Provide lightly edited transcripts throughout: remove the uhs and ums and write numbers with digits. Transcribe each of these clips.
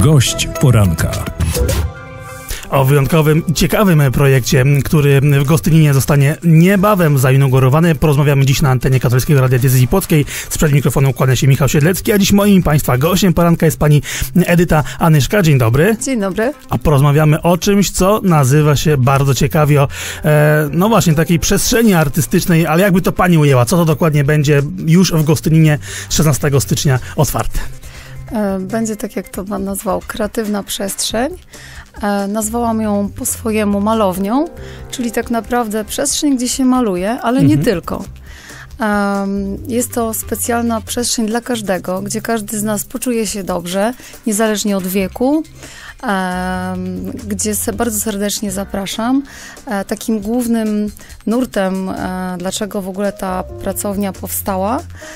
Gość poranka. O wyjątkowym i ciekawym projekcie, który w Gostyninie zostanie niebawem zainaugurowany, porozmawiamy dziś na antenie Katolickiego Radia Diecezji Płockiej. Sprzed mikrofonu kłania się Michał Siedlecki, a dziś moim Państwa gościem poranka jest pani Edyta Anyszka. Dzień dobry. Dzień dobry. A porozmawiamy o czymś, co nazywa się bardzo ciekawie no właśnie, takiej przestrzeni artystycznej, ale jakby to pani ujęła, co to dokładnie będzie już w Gostyninie 16 stycznia otwarte? Będzie tak, jak to pan nazwał, kreatywna przestrzeń. Nazwałam ją po swojemu malownią, czyli tak naprawdę przestrzeń, gdzie się maluje, ale nie tylko. Jest to specjalna przestrzeń dla każdego, gdzie każdy z nas poczuje się dobrze, niezależnie od wieku, gdzie bardzo serdecznie zapraszam. Takim głównym nurtem, dlaczego w ogóle ta pracownia powstała,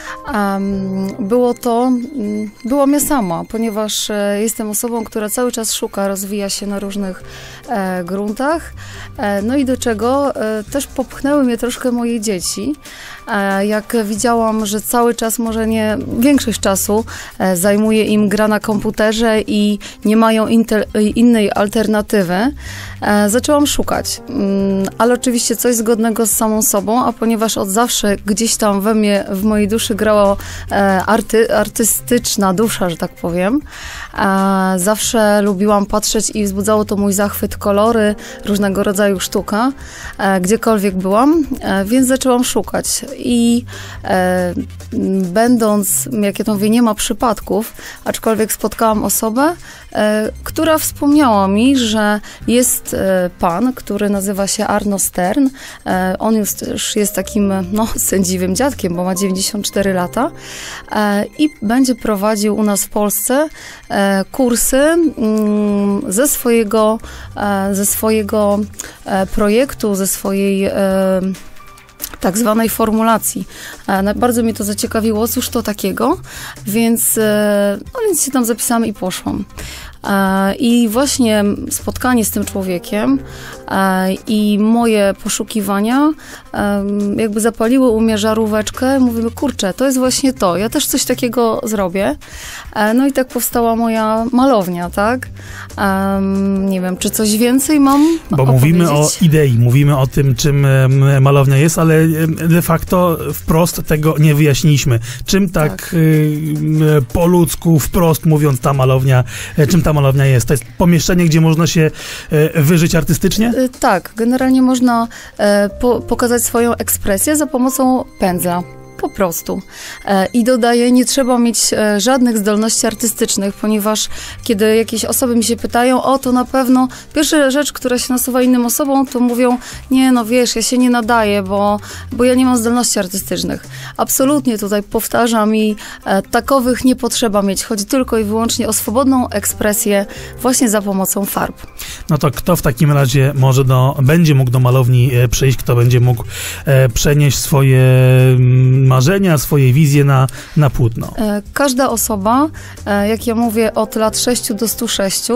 byłam ja sama, ponieważ jestem osobą, która cały czas szuka, rozwija się na różnych gruntach. No i do czego też popchnęły mnie troszkę moje dzieci. Jak widziałam, że cały czas, może nie większość czasu, zajmuje im gra na komputerze i nie mają innej alternatywy, zaczęłam szukać. Ale oczywiście coś zgodnego z samą sobą, a ponieważ od zawsze gdzieś tam we mnie, w mojej duszy grała artystyczna dusza, że tak powiem, zawsze lubiłam patrzeć i wzbudzało to mój zachwyt kolory, różnego rodzaju sztuka, gdziekolwiek byłam, więc zaczęłam szukać. I będąc, jak ja to mówię, nie ma przypadków, aczkolwiek spotkałam osobę, która wspomniała mi, że jest pan, który nazywa się Arno Stern. On już jest takim sędziwym dziadkiem, bo ma 94 lata i będzie prowadził u nas w Polsce kursy ze swojego projektu, ze swojej tak zwanej formulacji. Bardzo mnie to zaciekawiło, cóż to takiego, więc się tam zapisałam i poszłam. I właśnie spotkanie z tym człowiekiem i moje poszukiwania jakby zapaliły u mnie żaróweczkę. Mówimy, kurczę, to jest właśnie to. Ja też coś takiego zrobię. No i tak powstała moja malownia, tak? Nie wiem, czy coś więcej mam Bo mówimy o idei, mówimy o tym, czym malownia jest, ale de facto wprost tego nie wyjaśniliśmy. Czym tak po ludzku, wprost mówiąc, czym ta malownia jest? To jest pomieszczenie, gdzie można się wyżyć artystycznie? Tak, generalnie można pokazać swoją ekspresję za pomocą pędzla. Po prostu. I dodaję, nie trzeba mieć żadnych zdolności artystycznych, ponieważ kiedy jakieś osoby mi się pytają, to na pewno pierwsza rzecz, która się nasuwa innym osobom, to mówią, nie, no wiesz, ja się nie nadaję, bo ja nie mam zdolności artystycznych. Absolutnie tutaj powtarzam i takowych nie potrzeba mieć. Chodzi tylko i wyłącznie o swobodną ekspresję właśnie za pomocą farb. No to kto w takim razie będzie mógł do malowni przyjść, kto będzie mógł przenieść swoje marzenia, swoje wizje na płótno? Każda osoba, jak ja mówię, od lat 6 do 106,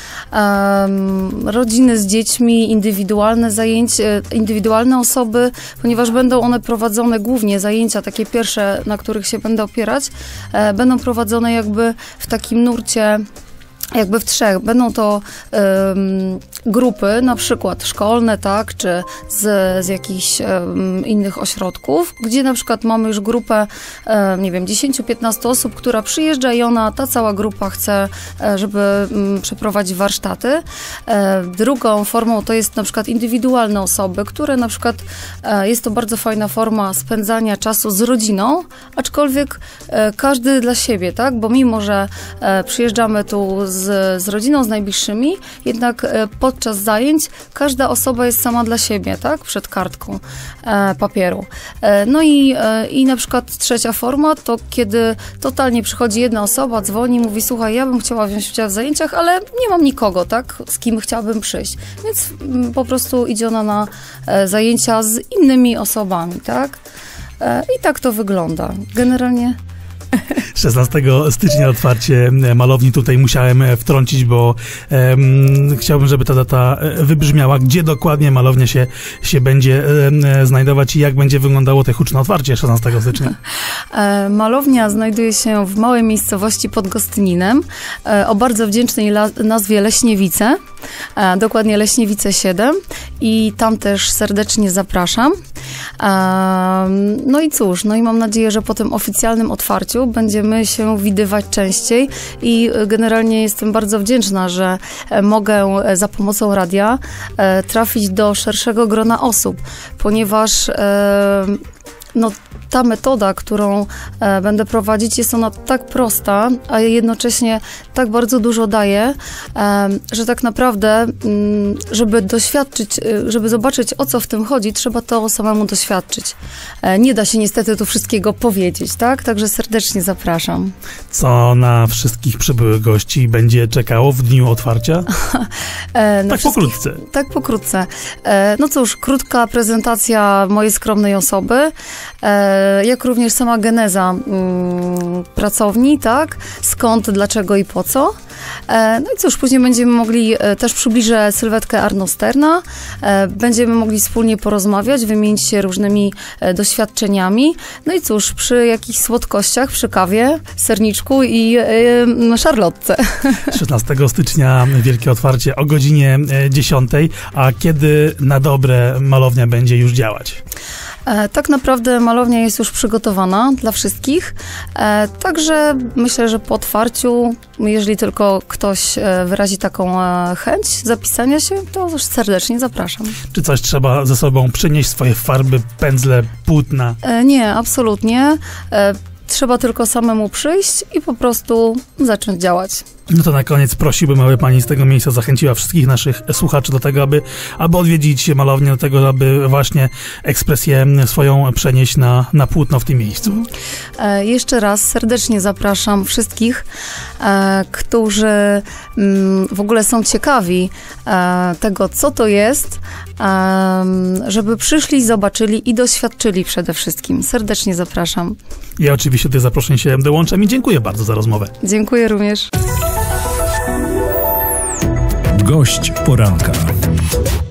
rodziny z dziećmi, indywidualne zajęcia, indywidualne osoby, ponieważ będą one prowadzone, głównie zajęcia takie pierwsze, na których się będę opierać, będą prowadzone jakby w takim nurcie, jakby w trzech. Będą to grupy, na przykład szkolne, tak, czy z jakichś innych ośrodków, gdzie na przykład mamy już grupę, 10-15 osób, która przyjeżdża i ta cała grupa chce, żeby przeprowadzić warsztaty. Drugą formą to jest na przykład indywidualne osoby, które na przykład jest to bardzo fajna forma spędzania czasu z rodziną, aczkolwiek każdy dla siebie, tak, bo mimo, że przyjeżdżamy tu z rodziną, z najbliższymi, jednak podczas zajęć każda osoba jest sama dla siebie, tak? Przed kartką papieru. No i na przykład trzecia forma to kiedy totalnie przychodzi jedna osoba, dzwoni, mówi, słuchaj, ja bym chciała wziąć udział w zajęciach, ale nie mam nikogo, tak? Z kim chciałabym przyjść. Więc po prostu idzie ona na zajęcia z innymi osobami, tak? I tak to wygląda. Generalnie 16 stycznia otwarcie malowni. Tutaj musiałem wtrącić, bo chciałbym, żeby ta data wybrzmiała. Gdzie dokładnie malownia się będzie znajdować i jak będzie wyglądało te huczne otwarcie 16 stycznia? Malownia znajduje się w małej miejscowości pod Gostyninem o bardzo wdzięcznej nazwie Leśniewice, dokładnie Leśniewice 7 i tam też serdecznie zapraszam. No i cóż, no i mam nadzieję, że po tym oficjalnym otwarciu będziemy się widywać częściej i generalnie jestem bardzo wdzięczna, że mogę za pomocą radia trafić do szerszego grona osób, ponieważ no, ta metoda, którą będę prowadzić, jest ona tak prosta, a jednocześnie tak bardzo dużo daje, że tak naprawdę, żeby doświadczyć, żeby zobaczyć, o co w tym chodzi, trzeba to samemu doświadczyć. Nie da się niestety tu wszystkiego powiedzieć, tak? Także serdecznie zapraszam. Co na wszystkich przybyłych gości będzie czekało w dniu otwarcia? Tak pokrótce. Tak pokrótce. No cóż, krótka prezentacja mojej skromnej osoby, jak również sama geneza pracowni, tak? Skąd, dlaczego i po co. No i cóż, później będziemy mogli, też przybliżę sylwetkę Arno Sterna, będziemy mogli wspólnie porozmawiać, wymienić się różnymi doświadczeniami. No i cóż, przy jakichś słodkościach, przy kawie, serniczku i szarlotce. 16 stycznia wielkie otwarcie o godzinie 10, a kiedy na dobre malownia będzie już działać? Tak naprawdę malownia jest już przygotowana dla wszystkich, także myślę, że po otwarciu, jeżeli tylko ktoś wyrazi taką chęć zapisania się, to już serdecznie zapraszam. Czy coś trzeba ze sobą przynieść, swoje farby, pędzle, płótna? Nie, absolutnie. Trzeba tylko samemu przyjść i po prostu zacząć działać. No to na koniec prosiłbym, aby pani z tego miejsca zachęciła wszystkich naszych słuchaczy do tego, aby odwiedzić malownię, do tego, aby właśnie ekspresję swoją przenieść na płótno w tym miejscu. Jeszcze raz serdecznie zapraszam wszystkich, którzy w ogóle są ciekawi tego, co to jest, żeby przyszli, zobaczyli i doświadczyli przede wszystkim. Serdecznie zapraszam. Ja oczywiście do tych zaproszeń się dołączam i dziękuję bardzo za rozmowę. Dziękuję również. Gość poranka.